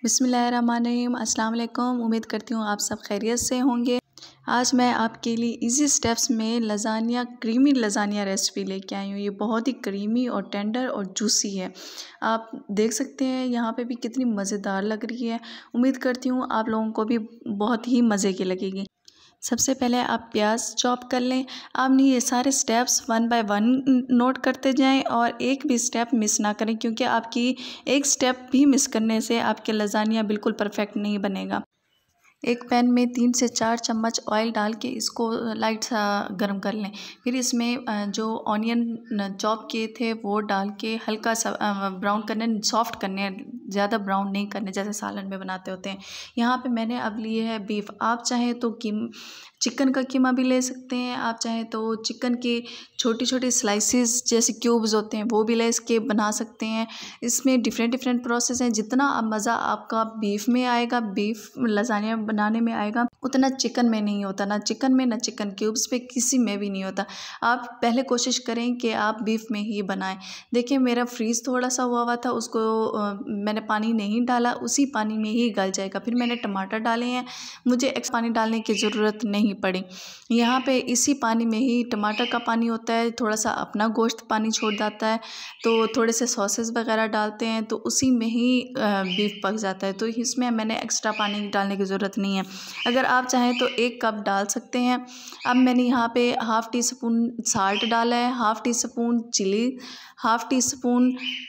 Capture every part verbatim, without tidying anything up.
बिस्मिल्लाहिर्रहमानिर्रहीम, अस्सलाम वालेकुम। उम्मीद करती हूँ आप सब खैरियत से होंगे। आज मैं आपके लिए इजी स्टेप्स में लजानिया क्रीमी लजानिया रेसिपी लेके आई हूँ। ये बहुत ही क्रीमी और टेंडर और जूसी है। आप देख सकते हैं यहाँ पे भी कितनी मज़ेदार लग रही है। उम्मीद करती हूँ आप लोगों को भी बहुत ही मज़े की लगेगी। सबसे पहले आप प्याज चॉप कर लें। आपने ये सारे steps one by one note करते जाएं और एक भी स्टेप मिस ना करें, क्योंकि आपकी एक स्टेप भी मिस करने से आपके लजानिया बिल्कुल परफेक्ट नहीं बनेगा। एक पैन में तीन से चार चम्मच ऑयल डाल के इसको लाइट सा गर्म कर लें। फिर इसमें जो ऑनियन चॉप किए थे वो डाल के हल्का सा ब्राउन करने, सॉफ्ट करने, ज़्यादा ब्राउन नहीं करने जैसे सालन में बनाते होते हैं। यहाँ पे मैंने अब लिए है बीफ। आप चाहें तो कीम चिकन का कीमा भी ले सकते हैं। आप चाहें तो चिकन के छोटी छोटी स्लाइसेस जैसे क्यूब्स होते हैं वो भी ले इसके बना सकते हैं। इसमें डिफरेंट डिफरेंट प्रोसेस हैं। जितना अब मज़ा आपका बीफ में आएगा, बीफ लजानिया बनाने में आएगा, उतना चिकन में नहीं होता। ना चिकन में, ना चिकन क्यूब्स पे, किसी में भी नहीं होता। आप पहले कोशिश करें कि आप बीफ में ही बनाएं। देखिए मेरा फ्रीज़ थोड़ा सा हुआ हुआ था, उसको आ, मैंने पानी नहीं डाला, उसी पानी में ही गल जाएगा। फिर मैंने टमाटर डाले हैं, मुझे एक्स्ट्रा पानी डालने की ज़रूरत नहीं पड़ी। यहाँ पे इसी पानी में ही टमाटर का पानी होता है, थोड़ा सा अपना गोश्त पानी छोड़ जाता है, तो थोड़े से सॉसेस वगैरह डालते हैं तो उसी में ही बीफ पक जाता है। तो इसमें मैंने एक्स्ट्रा पानी डालने की ज़रूरत नहीं है। अगर आप चाहें तो एक कप डाल सकते हैं। अब मैंने यहाँ पे हाफ़ टी स्पून साल्ट डाला है, half teaspoon chilli, half teaspoon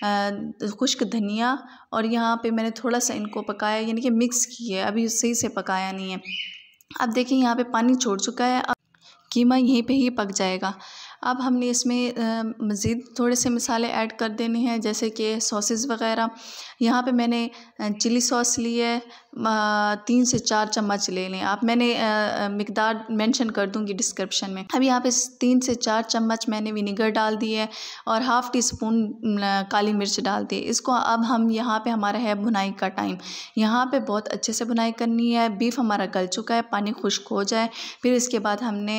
खुश्क धनिया, और यहाँ पे मैंने थोड़ा सा इनको पकाया, यानी कि मिक्स किया, अभी सही से पकाया नहीं है। अब देखिए यहाँ पे पानी छोड़ चुका है। अब कीमा यहीं पे ही पक जाएगा। अब हमने इसमें मज़ीद थोड़े से मसाले ऐड कर देने हैं, जैसे कि सॉसेस वगैरह। यहाँ पे मैंने चिली सॉस ली है, तीन से चार चम्मच ले लें आप। मैंने मिकदार मेंशन कर दूँगी डिस्क्रिप्शन में। अब यहाँ पे तीन से चार चम्मच मैंने विनेगर डाल दी है और हाफ़ टी स्पून काली मिर्च डाल दी है। इसको अब हम यहाँ पे हमारा है भुनाई का टाइम। यहाँ पे बहुत अच्छे से भुनाई करनी है। बीफ हमारा गल चुका है, पानी खुश्क हो जाए, फिर इसके बाद हमने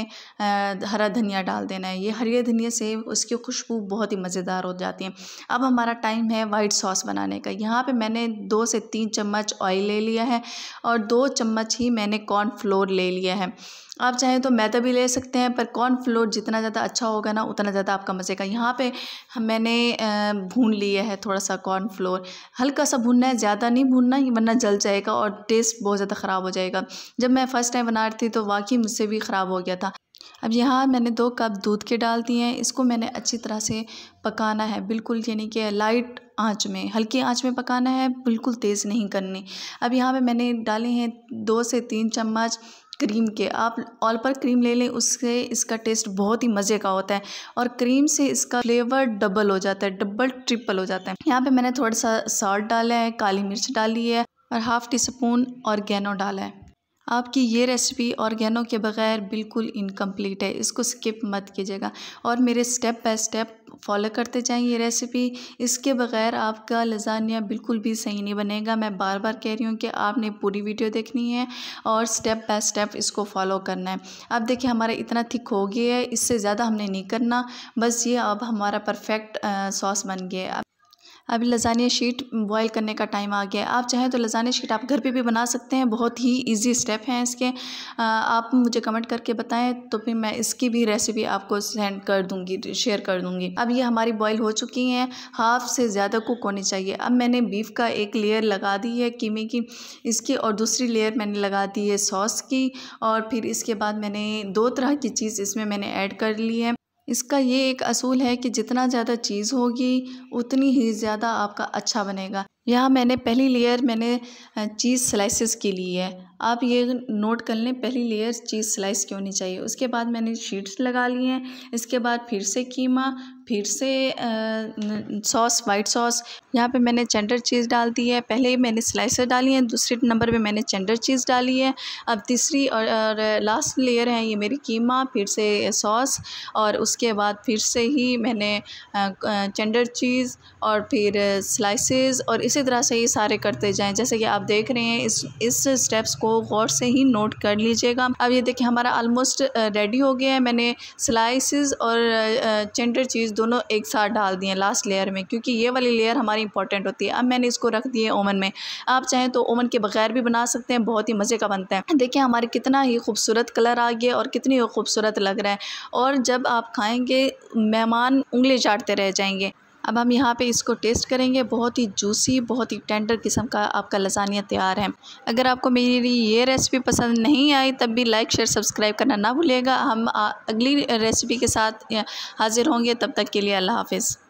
हरा धनिया डाल देना है। ये हरी धनिया से उसकी खुशबू बहुत ही मज़ेदार हो जाती है। अब हमारा टाइम है वाइट सॉस बनाने का। यहाँ पे मैंने दो से तीन चम्मच ऑयल ले लिया है और दो चम्मच ही मैंने कॉर्न फ्लोर ले लिया है। आप चाहें तो मैदा भी ले सकते हैं, पर कॉर्न फ्लोर जितना ज़्यादा अच्छा होगा ना उतना ज़्यादा आपका मज़े का। यहाँ पे मैंने भून लिया है थोड़ा सा कॉर्न फ्लोर। हल्का सा भूनना है, ज़्यादा नहीं भूनना, वरना जल जाएगा और टेस्ट बहुत ज़्यादा ख़राब हो जाएगा। जब मैं फ़र्स्ट टाइम बना रही थी तो वाकई मुझसे भी ख़राब हो गया था। अब यहाँ मैंने दो कप दूध के डाल दिए हैं। इसको मैंने अच्छी तरह से पकाना है, बिल्कुल यानी कि लाइट आंच में, हल्की आंच में पकाना है, बिल्कुल तेज़ नहीं करनी। अब यहाँ पे मैंने डाले हैं दो से तीन चम्मच क्रीम के। आप ऑल पर क्रीम ले लें, उससे इसका टेस्ट बहुत ही मज़े का होता है और क्रीम से इसका फ्लेवर डबल हो जाता है, डबल ट्रिपल हो जाता है। यहाँ पे मैंने थोड़ा सा सॉल्ट डाला है, काली मिर्च डाली है और हाफ़ टी स्पून ऑर्गेनो डाला है। आपकी ये रेसिपी ऑर्गेनो के बग़ैर बिल्कुल इनकम्प्लीट है, इसको स्किप मत कीजिएगा और मेरे स्टेप बाय स्टेप फॉलो करते जाएं ये रेसिपी। इसके बग़ैर आपका लजानिया बिल्कुल भी सही नहीं बनेगा। मैं बार बार कह रही हूँ कि आपने पूरी वीडियो देखनी है और स्टेप बाय स्टेप इसको फॉलो करना है। अब देखिए हमारा इतना थिक हो गया है, इससे ज़्यादा हमने नहीं करना, बस ये अब हमारा परफेक्ट सॉस बन गया है। अब लजानिया शीट बॉईल करने का टाइम आ गया है। आप चाहें तो लजानिया शीट आप घर पे भी बना सकते हैं, बहुत ही इजी स्टेप हैं इसके। आप मुझे कमेंट करके बताएं तो फिर मैं इसकी भी रेसिपी आपको सेंड कर दूंगी, शेयर कर दूंगी। अब ये हमारी बॉईल हो चुकी हैं, हाफ़ से ज़्यादा कुक होनी चाहिए। अब मैंने बीफ का एक लेयर लगा दी है कीमे की इसकी, और दूसरी लेयर मैंने लगा दी है सॉस की, और फिर इसके बाद मैंने दो तरह की चीज़ इसमें मैंने ऐड कर ली है। इसका ये एक असूल है कि जितना ज़्यादा चीज़ होगी उतनी ही ज़्यादा आपका अच्छा बनेगा। यहाँ मैंने पहली लेयर मैंने चीज़ स्लाइसेस की ली है। आप ये नोट कर लें, पहली लेयर चीज़ स्लाइस की होनी चाहिए। उसके बाद मैंने शीट्स लगा ली हैं। इसके बाद फिर से कीमा, फिर से सॉस, वाइट सॉस। यहाँ पे मैंने चेंडर चीज़ डाल दी है। पहले मैंने स्लाइसेस डाली हैं, दूसरे नंबर पे मैंने चेंडर चीज़ डाली है। अब तीसरी और, और लास्ट लेयर है ये मेरी कीमा, फिर से सॉस, और उसके बाद फिर से ही मैंने चेंडर चीज़ और फिर स्लाइसेस, और इसी तरह से ये सारे करते जाएं। जैसे कि आप देख रहे हैं, इस इस स्टेप्स को गौर से ही नोट कर लीजिएगा। अब ये देखिए हमारा ऑलमोस्ट रेडी हो गया है। मैंने स्लाइसेस और चेंडर चीज़ दोनों एक साथ डाल दिए लास्ट लेयर में, क्योंकि ये वाली लेयर हमारी इंपॉर्टेंट होती है। अब मैंने इसको रख दिए ओवन में। आप चाहें तो ओवन के बगैर भी बना सकते हैं, बहुत ही मज़े का बनता है। देखिए हमारे कितना ही खूबसूरत कलर आ गया और कितनी खूबसूरत लग रहा है, और जब आप खाएँगे मेहमान उंगली चाटते रह जाएंगे। अब हम यहाँ पे इसको टेस्ट करेंगे। बहुत ही जूसी, बहुत ही टेंडर किस्म का आपका लसानिया तैयार है। अगर आपको मेरी ये रेसिपी पसंद नहीं आई तब भी लाइक शेयर सब्सक्राइब करना ना भूलिएगा। हम अगली रेसिपी के साथ हाजिर होंगे, तब तक के लिए अल्लाह हाफिज़।